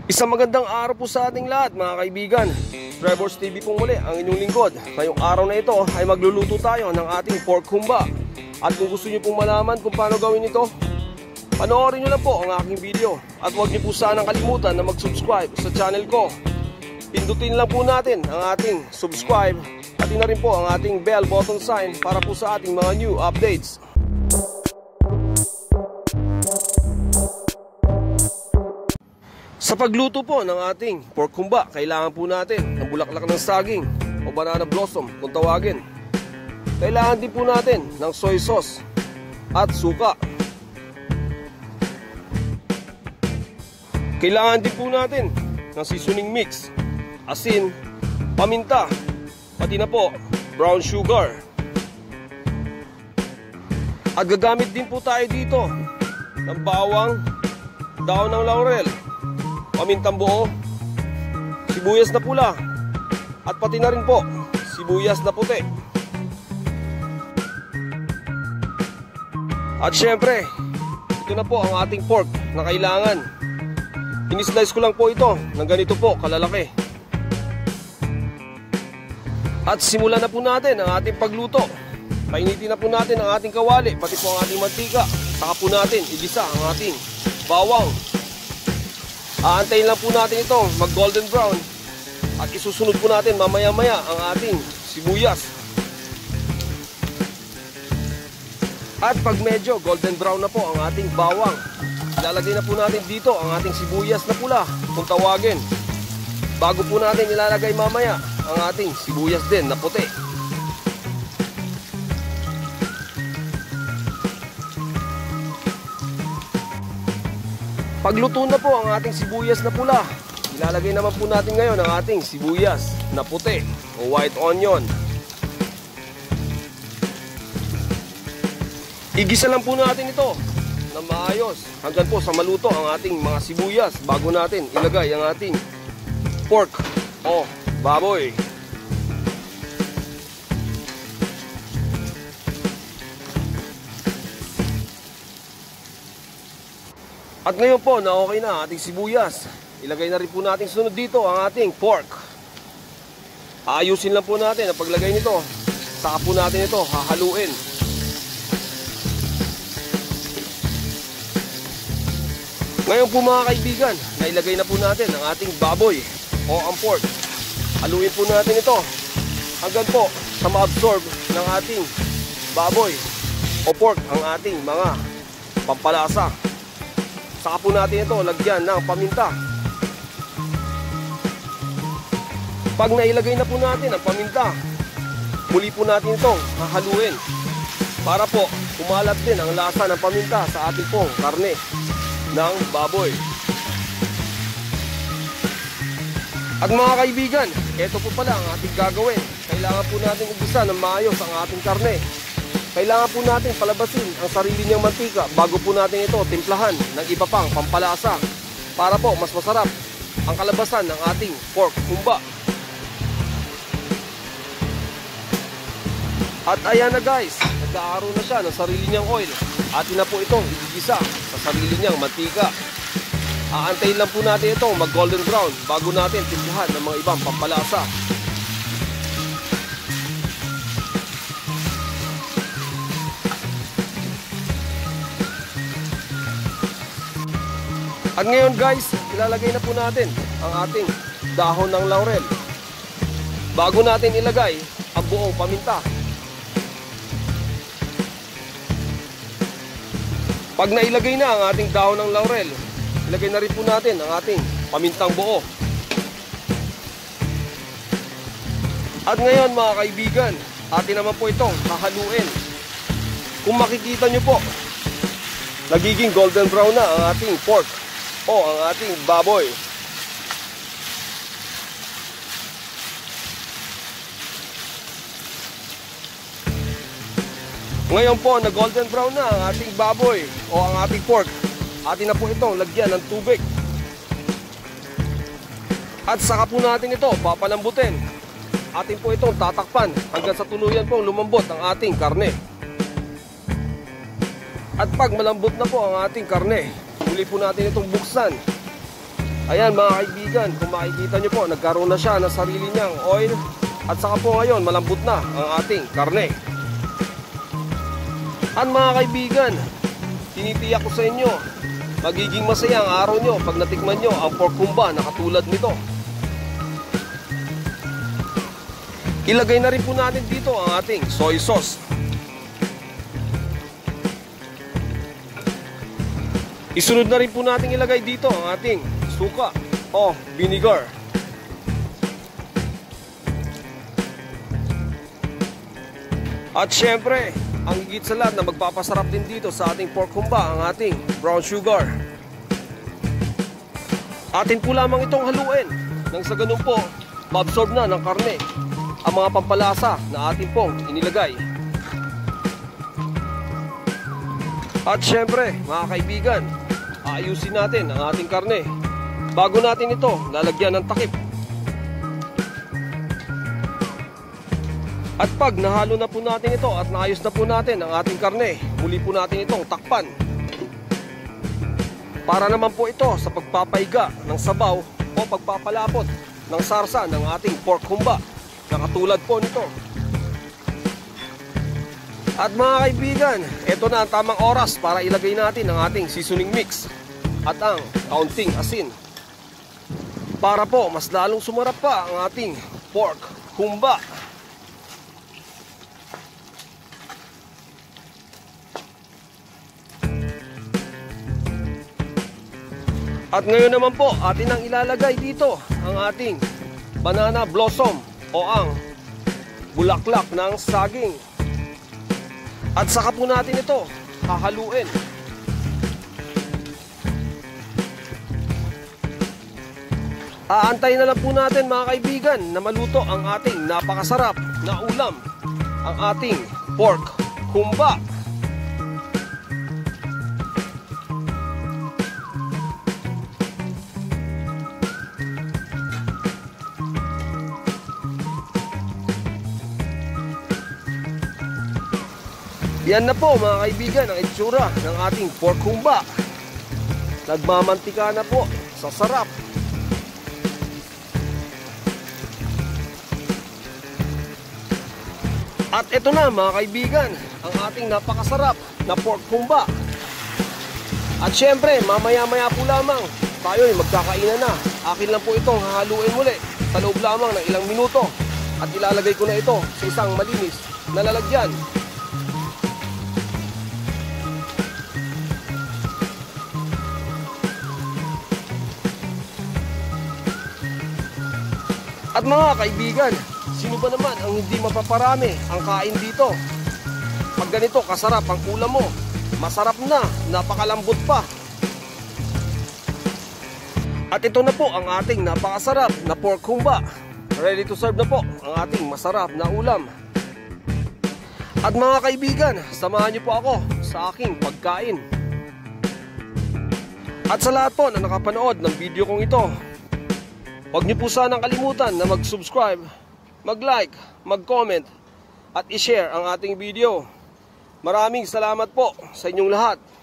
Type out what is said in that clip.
Isang magandang araw po sa ating lahat mga kaibigan. Trevor's TV po muli ang inyong lingkod. Ngayong araw na ito ay magluluto tayo ng ating pork humba. At kung gusto niyo pong malaman kung paano gawin ito, panoorin niyo lang po ang aking video. At huwag niyo po sanang kalimutan na mag-subscribe sa channel ko. Pindutin lang po natin ang ating subscribe at na rin po ang ating bell button sign para po sa ating mga new updates. Sa pagluto po ng ating pork humba, kailangan po natin ng bulaklak ng saging o banana blossom kung tawagin. Kailangan din po natin ng soy sauce at suka. Kailangan din po natin ng seasoning mix, asin, paminta, pati na po brown sugar. At gagamit din po tayo dito ng bawang, daon ng laurel, pamintang buo, sibuyas na pula, at pati na rin po sibuyas na puti. At syempre, ito na po ang ating pork na kailangan. Inislice ko lang po ito ng ganito po kalalaki. At simulan na po natin ang ating pagluto. Painitin na po natin ang ating kawali, pati po ang ating mantika. Saka po natin igisa ang ating bawang. Aantayin lang po natin ito mag golden brown. At isusunod po natin mamaya maya ang ating sibuyas. At pag medyo golden brown na po ang ating bawang, ilalagay na po natin dito ang ating sibuyas na pula kung tawagin. Bago po natin ilalagay mamaya ang ating sibuyas din na puti. Pagluto na po ang ating sibuyas na pula, ilalagay naman po natin ngayon ang ating sibuyas na puti o white onion. Igisa lang po natin ito na maayos hanggang po sa maluto ang ating mga sibuyas bago natin ilagay ang ating pork o baboy. At ngayon po na okay na ating sibuyas, ilagay na rin po natin sunod dito ang ating pork. Ayusin lang po natin ang paglagay nito, saka po natin ito hahaluin. Ngayon po mga kaibigan, nailagay na po natin ang ating baboy o ang pork. Haluin po natin ito hanggang po sa ma-absorb ng ating baboy o pork ang ating mga pampalasa. Saka po natin ito lagyan ng paminta. Pag nailagay na po natin ang paminta, muli po natin itong hahaluin para po kumalat din ang lasa ng paminta sa ating pong karne ng baboy. At mga kaibigan, ito po pala ang ating gagawin. Kailangan po natin igisa ng maayos ang ating karne. Kailangan po natin palabasin ang sarili niyang mantika bago po natin ito timplahan ng iba pang pampalasa para po mas masarap ang kalabasan ng ating pork humba. At ayan na guys, nagkaroon na siya ng sarili niyang oil. Atin na po itong igigisa sa sarili niyang mantika. Aantayin lang po natin itong mag golden brown bago natin timplahan ng mga ibang pampalasa. At ngayon guys, ilalagay na po natin ang ating dahon ng laurel. Bago natin ilagay ang buong paminta. Pag nailagay na ang ating dahon ng laurel, ilagay na rin po natin ang ating pamintang buo. At ngayon mga kaibigan, atin naman po itong hahaluin. Kung makikita nyo po, nagiging golden brown na ang ating pork o ang ating baboy. Ngayon po na golden brown na ang ating baboy o ang ating pork, atin na po itong lagyan ng tubig. At saka po natin ito papalambutin. Atin po itong tatakpan hanggang sa tuluyan pong lumambot ang ating karne. At pag malambot na po ang ating karne, muli po natin itong buksan. Ayan mga kaibigan, kung makikita nyo po, nagkaroon na siya ng sarili niyang oil. At saka po ngayon, malambot na ang ating karne. At mga kaibigan, tinitiyak ko sa inyo, magiging masaya ang araw nyo pag natikman nyo ang pork humba na katulad nito. Ilagay na rin po natin dito ang ating soy sauce. Isunod na rin po natin ilagay dito ang ating suka o vinegar. At syempre, ang higit sa lahat na magpapasarap din dito sa ating pork humba ang ating brown sugar. Atin po lamang itong haluin nang sa ganun po, ma-absorb na ng karne ang mga pampalasa na atin pong inilagay. At syempre, mga kaibigan, aayusin natin ang ating karne bago natin ito lalagyan ng takip. At pag nahalo na po natin ito at naayos na po natin ang ating karne, muli po natin itong takpan. Para naman po ito sa pagpapahiga ng sabaw o pagpapalapot ng sarsa ng ating pork humba na katulad po nito. At mga kaibigan, ito na ang tamang oras para ilagay natin ang ating seasoning mix at ang kaunting asin. Para po mas lalong sumarap pa ang ating pork humba. At ngayon naman po, atin ang ilalagay dito ang ating banana blossom o ang bulaklak ng saging. At saka po natin ito hahaluin. Aantayin na lang po natin mga kaibigan na maluto ang ating napakasarap na ulam, ang ating pork humba. Yan na po mga kaibigan ang itsura ng ating pork humba. Nagmamantika na po sa sarap. At ito na mga kaibigan ang ating napakasarap na pork humba. At syempre mamaya-maya po lamang tayo ay magkakainan na. Akin lang po itong hahaluin muli sa loob lamang ng ilang minuto. At ilalagay ko na ito sa isang malinis na lalagyan. At mga kaibigan, sino ba naman ang hindi mapaparami ang kain dito? Pag ganito kasarap ang ulam mo, masarap na, napakalambot pa. At ito na po ang ating napakasarap na pork humba. Ready to serve na po ang ating masarap na ulam. At mga kaibigan, samahan niyo po ako sa aking pagkain. At sa lahat po na nakapanood ng video kong ito, huwag niyo po sanang kalimutan na mag-subscribe, mag-like, mag-comment at i-share ang ating video. Maraming salamat po sa inyong lahat.